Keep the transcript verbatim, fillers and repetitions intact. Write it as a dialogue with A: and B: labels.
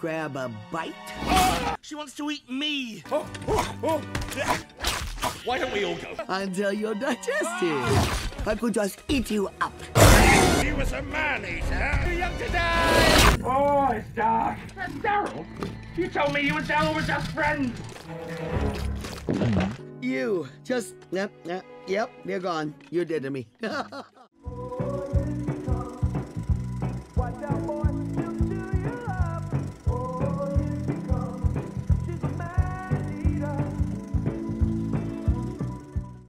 A: grab a bite?
B: Oh, she wants to eat me. Oh, oh, oh. Why don't we all go?
A: Until you're digested. I could just eat you up.
B: He was a man-eater. Too young to die.
C: Oh, it's dark. That's Daryl. You told me you and Daryl were just friends.
A: You just, yep, yep, yep, they're gone. You're dead to me.